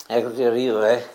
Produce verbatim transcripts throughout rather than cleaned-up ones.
Ecco che arrivo, eh.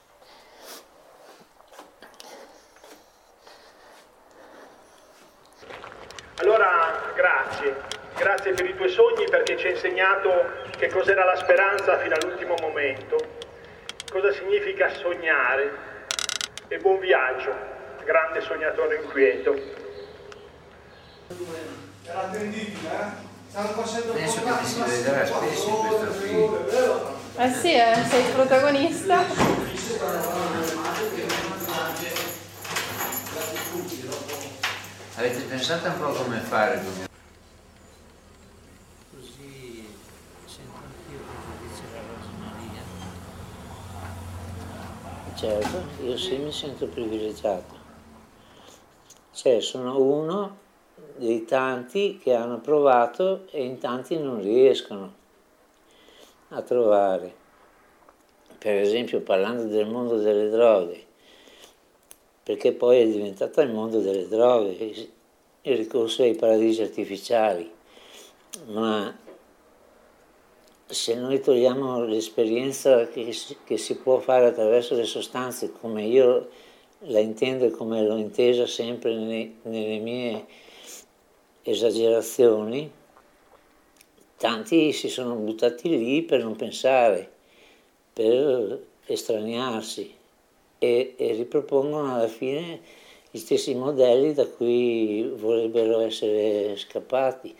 Allora, grazie. Grazie per i tuoi sogni perché ci hai insegnato che cos'era la speranza fino all'ultimo momento, cosa significa sognare. E buon viaggio, grande sognatore inquieto. Era attendibile, eh? Stanno facendo Penso che ti si vedrà spesso in questo film. Eh sì, eh, sei il protagonista. Avete pensato un po' come fare? Così sento anch'io cosa dice la Rosa Maria. Certo, io sì mi sento privilegiato. Cioè, sono uno dei tanti che hanno provato e in tanti non riescono a trovare. Per esempio, parlando del mondo delle droghe, perché poi è diventato il mondo delle droghe, il ricorso ai paradisi artificiali, ma se noi togliamo l'esperienza che si, che si può fare attraverso le sostanze, come io la intendo e come l'ho intesa sempre nelle, nelle mie esagerazioni, tanti si sono buttati lì per non pensare, per estraniarsi e, e ripropongono alla fine gli stessi modelli da cui vorrebbero essere scappati.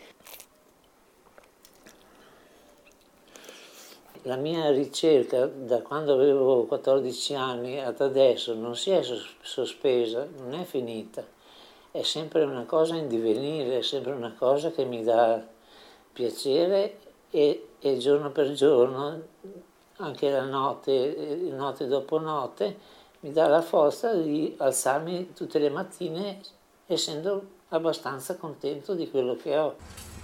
La mia ricerca da quando avevo quattordici anni ad adesso non si è sospesa, non è finita, è sempre una cosa in divenire, è sempre una cosa che mi dà piacere e, e giorno per giorno, anche la notte, notte dopo notte, mi dà la forza di alzarmi tutte le mattine essendo abbastanza contento di quello che ho.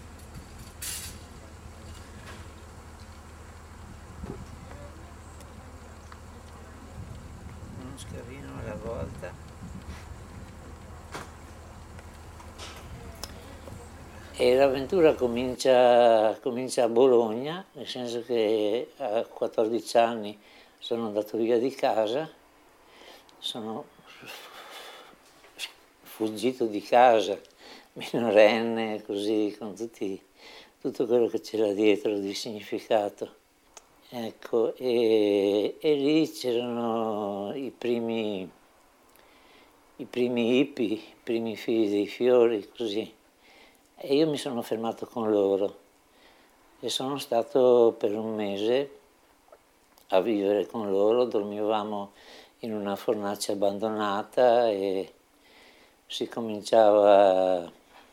Uno scavino alla volta. E l'avventura comincia, comincia a Bologna, nel senso che a quattordici anni sono andato via di casa, sono fuggito di casa, minorenne, così, con tutti, tutto quello che c'era dietro di significato. Ecco, e, e lì c'erano i primi, i primi hippie, i primi figli dei fiori, così. E io mi sono fermato con loro e sono stato per un mese a vivere con loro, dormivamo in una fornace abbandonata e si cominciava,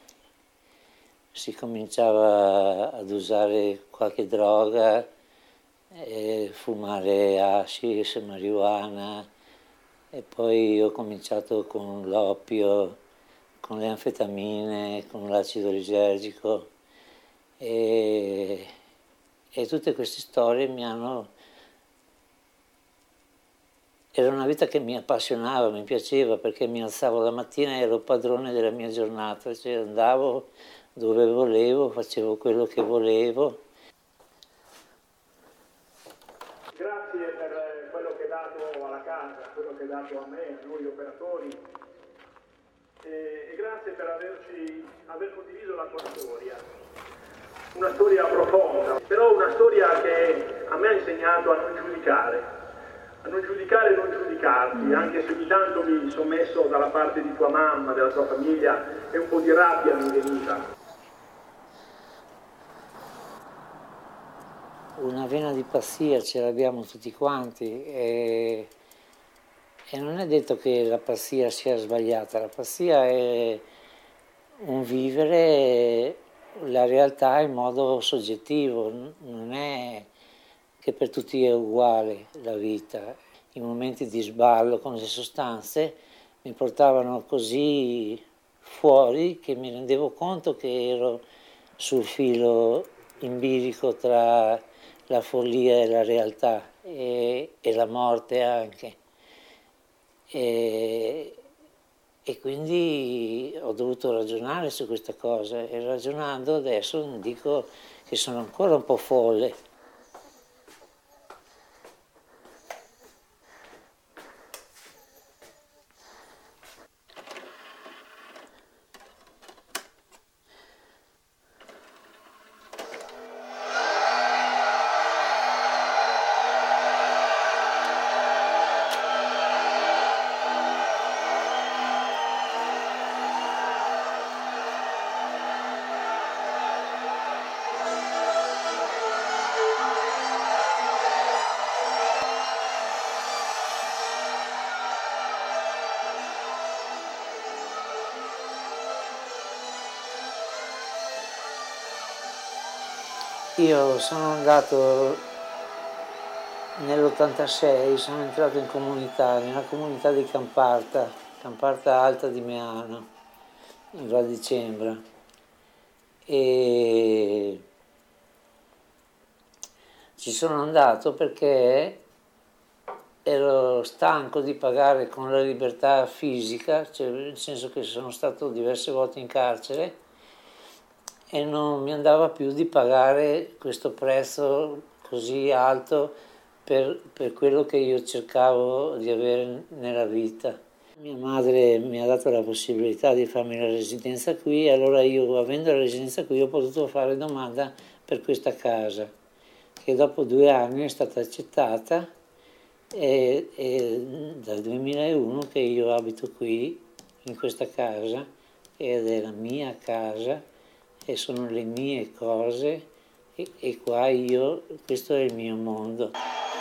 si cominciava ad usare qualche droga, e fumare hashish, marijuana, e poi ho cominciato con l'oppio, con le anfetamine, con l'acido lisergico e, e tutte queste storie mi hanno... Era una vita che mi appassionava, mi piaceva perché mi alzavo la mattina e ero padrone della mia giornata, cioè andavo dove volevo, facevo quello che volevo. Grazie per quello che hai dato alla casa, quello che hai dato a me, a noi operatori. E, e grazie per averci, aver condiviso la tua storia, una storia profonda, però una storia che a me ha insegnato a non giudicare, a non giudicare e non giudicarti, anche se ogni tanto mi sono messo dalla parte di tua mamma, della tua famiglia e un po' di rabbia mi è venuta. Una vena di pazzia ce l'abbiamo tutti quanti e... E non è detto che la pazzia sia sbagliata, la pazzia è un vivere la realtà in modo soggettivo, non è che per tutti è uguale la vita. I momenti di sballo con le sostanze mi portavano così fuori che mi rendevo conto che ero sul filo in bilico tra la follia e la realtà e, e la morte anche. E, e quindi ho dovuto ragionare su questa cosa e ragionando adesso dico che sono ancora un po' folle. Io sono andato nell'ottantasei, sono entrato in comunità, nella comunità di Camparta, Camparta Alta di Meano, in Val di Cembra. E ci sono andato perché ero stanco di pagare con la libertà fisica, cioè nel senso che sono stato diverse volte in carcere e non mi andava più di pagare questo prezzo così alto per, per quello che io cercavo di avere nella vita. Mia madre mi ha dato la possibilità di farmi la residenza qui e allora io, avendo la residenza qui, ho potuto fare domanda per questa casa, che dopo due anni è stata accettata e, e dal duemilauno che io abito qui, in questa casa, ed è la mia casa e sono le mie cose e, e qua io, questo è il mio mondo.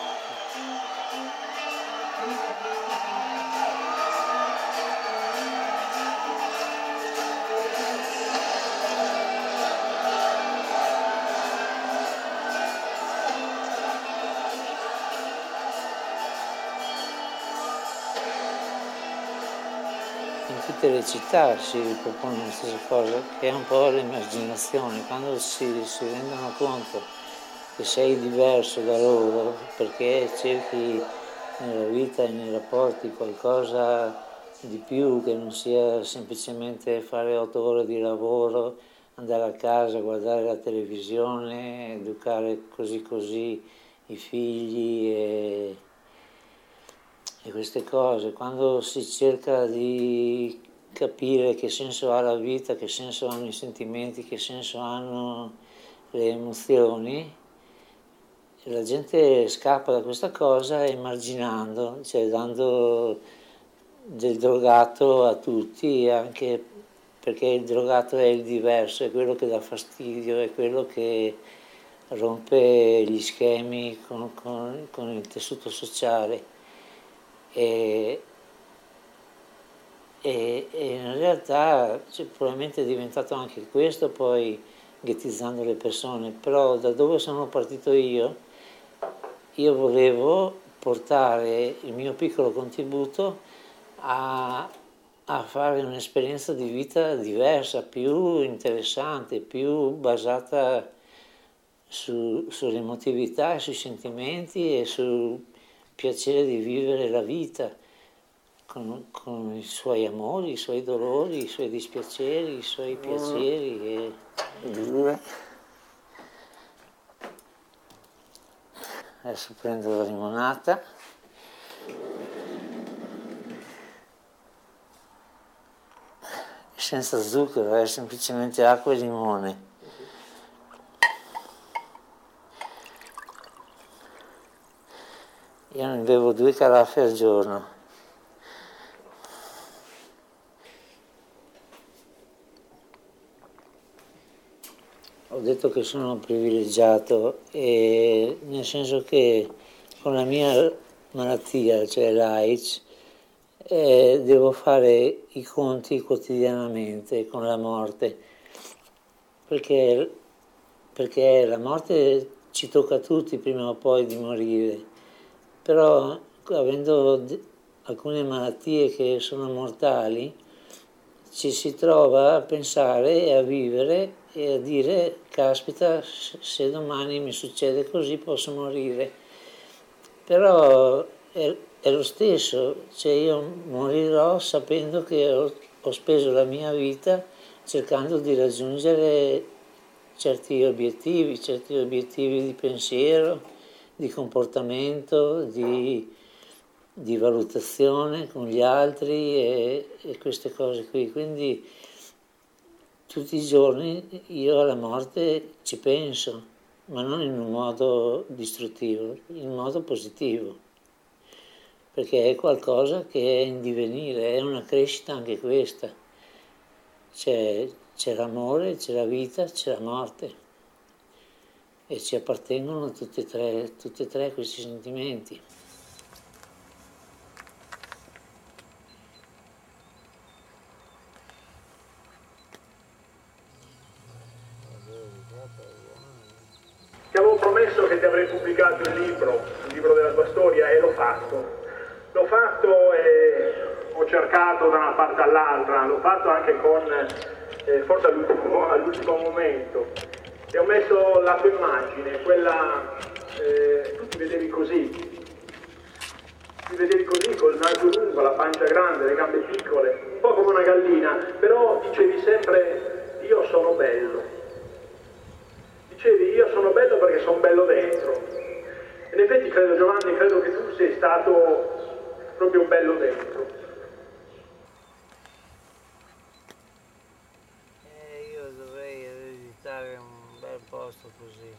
In tutte le città si propone la stessa cosa, che è un po' l'emarginazione, quando si, si rendono conto che sei diverso da loro perché cerchi nella vita e nei rapporti qualcosa di più che non sia semplicemente fare otto ore di lavoro, andare a casa, guardare la televisione, educare così così i figli e E queste cose, quando si cerca di capire che senso ha la vita, che senso hanno i sentimenti, che senso hanno le emozioni, la gente scappa da questa cosa emarginando, cioè dando del drogato a tutti, anche perché il drogato è il diverso, è quello che dà fastidio, è quello che rompe gli schemi con, con, con il tessuto sociale. E, e, e in realtà cioè, probabilmente è diventato anche questo poi ghettizzando le persone, però da dove sono partito io, io volevo portare il mio piccolo contributo a, a fare un'esperienza di vita diversa, più interessante, più basata su, sull'emotività e sui sentimenti e sul piacere di vivere la vita con, con i suoi amori, i suoi dolori, i suoi dispiaceri, i suoi piaceri. E... Adesso prendo la limonata. Senza zucchero, è semplicemente acqua e limone. Io ne bevo due caraffe al giorno. Ho detto che sono privilegiato, e nel senso che con la mia malattia, cioè l'AIDS, eh, devo fare i conti quotidianamente con la morte, perché, perché la morte ci tocca a tutti prima o poi di morire, però avendo alcune malattie che sono mortali, ci si trova a pensare e a vivere e a dire, caspita, se domani mi succede così posso morire. Però è, è lo stesso, cioè io morirò sapendo che ho, ho speso la mia vita cercando di raggiungere certi obiettivi, certi obiettivi di pensiero, di comportamento, di, di valutazione con gli altri e, e queste cose qui. Quindi tutti i giorni io alla morte ci penso, ma non in un modo distruttivo, in un modo positivo, perché è qualcosa che è in divenire, è una crescita anche questa. C'è, c'è l'amore, c'è la vita, c'è la morte e ci appartengono tutti e tre, tutti e tre questi sentimenti. promesso che ti avrei pubblicato il libro, il libro della tua storia, e l'ho fatto. L'ho fatto e ho cercato da una parte all'altra, l'ho fatto anche con, eh, forse all'ultimo, all'ultimo momento. E ho messo la tua immagine, quella, eh, tu ti vedevi così, ti vedevi così, col naso lungo, la pancia grande, le gambe piccole, un po' come una gallina, però dicevi sempre, io sono bello. Dicevi, io sono bello perché sono bello dentro. E in effetti credo, Giovanni, credo che tu sei stato proprio un bello dentro. Eh, io dovrei ereditare un bel posto così.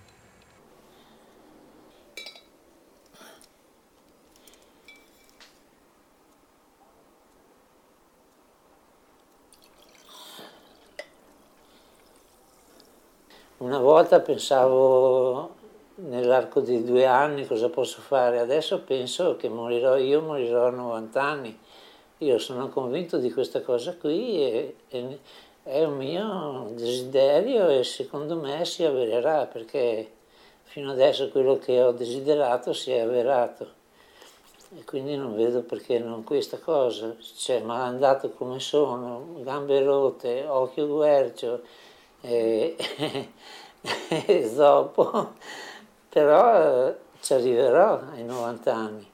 Una volta pensavo nell'arco di due anni cosa posso fare, adesso penso che morirò io, morirò a novanta anni. Io sono convinto di questa cosa qui e, e è un mio desiderio e secondo me si avvererà, perché fino adesso quello che ho desiderato si è avverato e quindi non vedo perché non questa cosa. Cioè, malandato come sono, gambe rotte, occhio guercio e, e zoppo, però ci arriverò ai novanta anni.